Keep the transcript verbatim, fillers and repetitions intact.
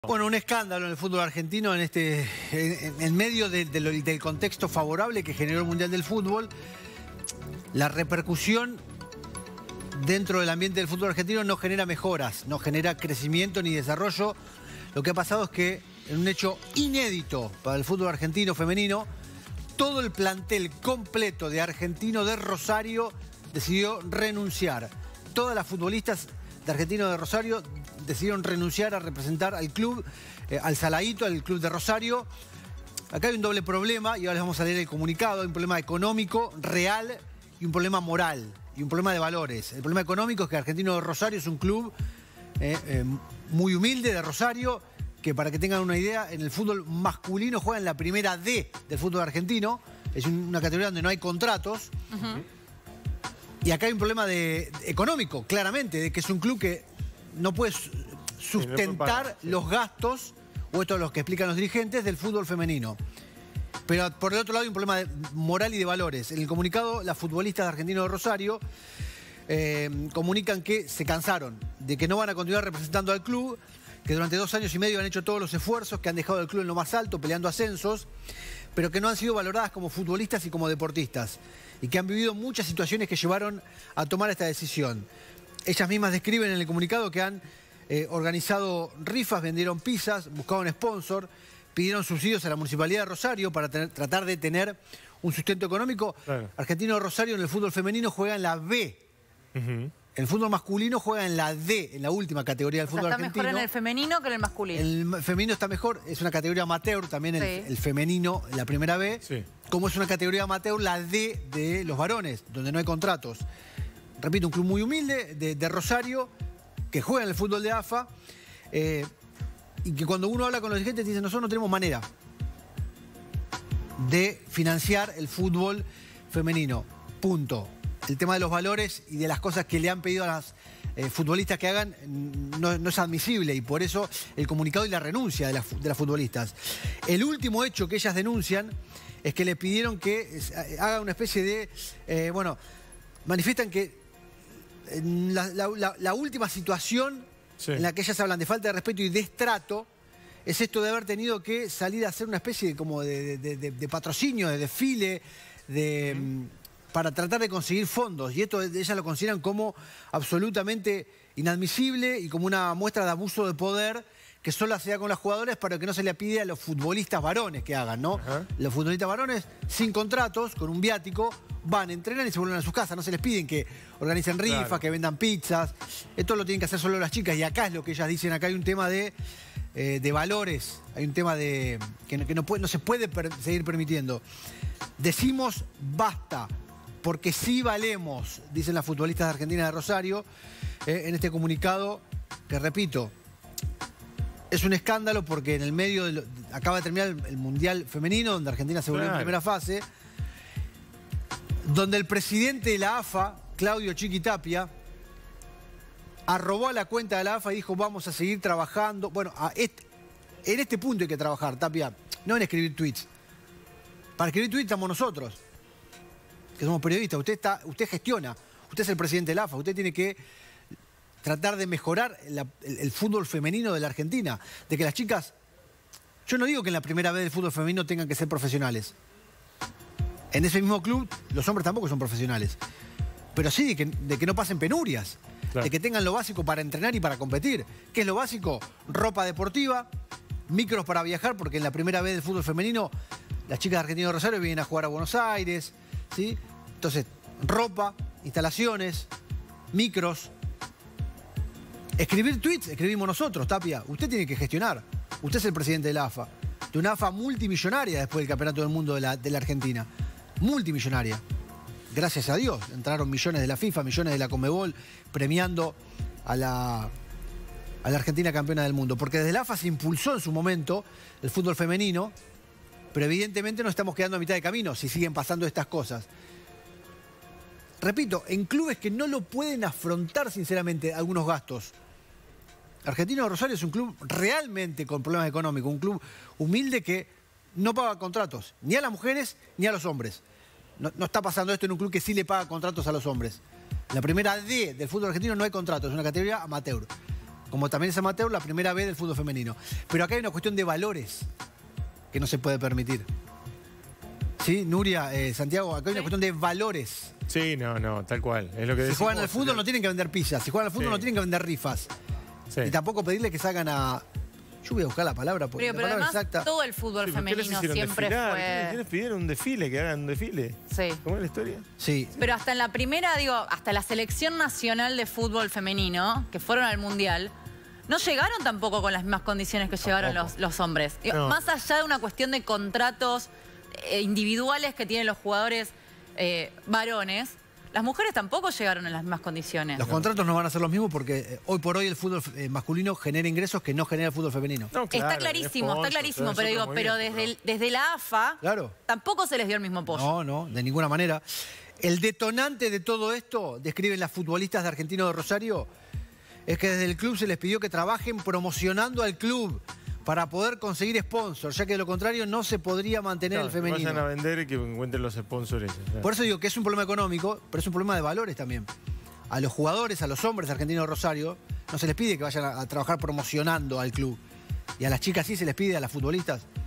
Bueno, un escándalo en el fútbol argentino en este en, en medio de, de lo, del contexto favorable que generó el Mundial del Fútbol. La repercusión dentro del ambiente del fútbol argentino no genera mejoras, no genera crecimiento ni desarrollo. Lo que ha pasado es que, en un hecho inédito para el fútbol argentino femenino, todo el plantel completo de Argentino de Rosario decidió renunciar. Todas las futbolistas de Argentino de Rosario decidieron renunciar a representar al club, eh, al Saladito, al club de Rosario. Acá hay un doble problema y ahora les vamos a leer el comunicado. Hay un problema económico real y un problema moral y un problema de valores. El problema económico es que Argentino de Rosario es un club eh, eh, muy humilde de Rosario, que, para que tengan una idea, en el fútbol masculino juega en la primera D del fútbol argentino. Es una categoría donde no hay contratos. Uh-huh. Y acá hay un problema de, de, económico, claramente, de que es un club que no puede sustentar sí, los gastos, o esto es lo que explican los dirigentes, del fútbol femenino. Pero por el otro lado hay un problema de moral y de valores. En el comunicado, las futbolistas de Argentino de Rosario eh, comunican que se cansaron, de que no van a continuar representando al club, que durante dos años y medio han hecho todos los esfuerzos, que han dejado el club en lo más alto, peleando ascensos, pero que no han sido valoradas como futbolistas y como deportistas, y que han vivido muchas situaciones que llevaron a tomar esta decisión. Ellas mismas describen en el comunicado que han eh, organizado rifas, vendieron pizzas, buscaron sponsor, pidieron subsidios a la Municipalidad de Rosario para tener, tratar de tener un sustento económico. Claro. Argentino de Rosario en el fútbol femenino juega en la B. Uh-huh. El fútbol masculino juega en la D, en la última categoría del o sea, fútbol está argentino. Está mejor en el femenino que en el masculino. El femenino está mejor, es una categoría amateur, también el, sí. el femenino, la primera B. Sí. Como es una categoría amateur, la D de los varones, donde no hay contratos. Repito, un club muy humilde de, de Rosario, que juega en el fútbol de A F A, eh, y que cuando uno habla con los dirigentes dicen, nosotros no tenemos manera de financiar el fútbol femenino. Punto. El tema de los valores y de las cosas que le han pedido a las eh, futbolistas que hagan no, no es admisible, y por eso el comunicado y la renuncia de las, de las futbolistas. El último hecho que ellas denuncian es que le pidieron que haga una especie de, eh, bueno, manifiestan que la, la, la, la última situación sí. en la que ellas hablan de falta de respeto y destrato es esto de haber tenido que salir a hacer una especie de, como de, de, de, de patrocinio, de desfile, de... Mm. para tratar de conseguir fondos, y esto ellas lo consideran como absolutamente inadmisible y como una muestra de abuso de poder que solo se da con las jugadoras, para que no se le pide a los futbolistas varones que hagan, ¿no? Uh-huh. Los futbolistas varones sin contratos, con un viático, van, entrenan y se vuelven a sus casas. No se les piden que organicen rifas, claro. que vendan pizzas. Esto lo tienen que hacer solo las chicas, y acá es lo que ellas dicen. Acá hay un tema de, eh, de valores, hay un tema de que, que no, puede, no se puede per seguir permitiendo. Decimos basta, porque sí valemos, dicen las futbolistas de Argentina de Rosario, eh, en este comunicado, que repito, es un escándalo porque en el medio, de lo, acaba de terminar el, el Mundial Femenino, donde Argentina se volvió claro. en primera fase, donde el presidente de la A F A, Claudio Chiqui Tapia, arrobó a la cuenta de la A F A y dijo, vamos a seguir trabajando. Bueno, a este, en este punto hay que trabajar, Tapia, no en escribir tweets. Para escribir tweets estamos nosotros, que somos periodistas. Usted, está, usted gestiona, usted es el presidente de la A F A, usted tiene que tratar de mejorar la, el, el fútbol femenino de la Argentina, de que las chicas, yo no digo que en la primera vez del fútbol femenino tengan que ser profesionales. En ese mismo club los hombres tampoco son profesionales, pero sí de que, de que no pasen penurias, claro. de que tengan lo básico para entrenar y para competir. ¿Qué es lo básico? Ropa deportiva, micros para viajar, porque en la primera vez del fútbol femenino las chicas de Argentina de Rosario vienen a jugar a Buenos Aires, ¿sí? Entonces, ropa, instalaciones, micros. Escribir tweets, escribimos nosotros, Tapia. Usted tiene que gestionar. Usted es el presidente de la A F A. De una A F A multimillonaria después del Campeonato del Mundo de la, de la Argentina. Multimillonaria. Gracias a Dios. Entraron millones de la FIFA, millones de la Conmebol, premiando a la, a la Argentina campeona del mundo. Porque desde la A F A se impulsó en su momento el fútbol femenino, pero evidentemente nos estamos quedando a mitad de camino si siguen pasando estas cosas. Repito, en clubes que no lo pueden afrontar sinceramente algunos gastos. Argentino de Rosario es un club realmente con problemas económicos, un club humilde que no paga contratos, ni a las mujeres ni a los hombres. No, no está pasando esto en un club que sí le paga contratos a los hombres. En la primera D del fútbol argentino no hay contratos, es una categoría amateur. como también es amateur, la primera vez del fútbol femenino. Pero acá hay una cuestión de valores que no se puede permitir. ¿Sí, Nuria, eh, Santiago? Acá hay una Sí. cuestión de valores. Sí, no, no, tal cual. Es lo que Si decimos, juegan al fútbol ¿sí? no tienen que vender pizzas, si juegan al fútbol Sí. no tienen que vender rifas. Sí. Y tampoco pedirle que salgan a... Yo voy a buscar la palabra, porque Pero, la pero palabra además exacta... todo el fútbol Sí, ¿por qué les femenino hicieron siempre desfilar? ¿Quiénes- fue... ¿Quiénes pidieron un desfile? Que hagan un desfile. Sí. ¿Cómo es la historia? Sí. Pero hasta en la primera, digo, hasta la selección nacional de fútbol femenino, que fueron al Mundial, no llegaron tampoco con las mismas condiciones que llegaron los, los hombres. Digo, No. Más allá de una cuestión de contratos eh, individuales que tienen los jugadores eh, varones, las mujeres tampoco llegaron en las mismas condiciones. Los contratos no van a ser los mismos porque eh, hoy por hoy el fútbol eh, masculino genera ingresos que no genera el fútbol femenino. No, Está claro, clarísimo, sponsor, está clarísimo, todo pero eso digo, otro pero movimiento, desde, el- desde la A F A Claro. tampoco se les dio el mismo apoyo. No, no, de ninguna manera. El detonante de todo esto, describen las futbolistas de Argentino de Rosario, es que desde el club se les pidió que trabajen promocionando al club para poder conseguir sponsors, ya que de lo contrario no se podría mantener No, el que femenino. vayan a vender y que encuentren los sponsors ellos. claro. Por eso digo que es un problema económico, pero es un problema de valores también. A los jugadores, a los hombres de Argentino de Rosario, no se les pide que vayan a, a trabajar promocionando al club. Y a las chicas sí se les pide, a las futbolistas,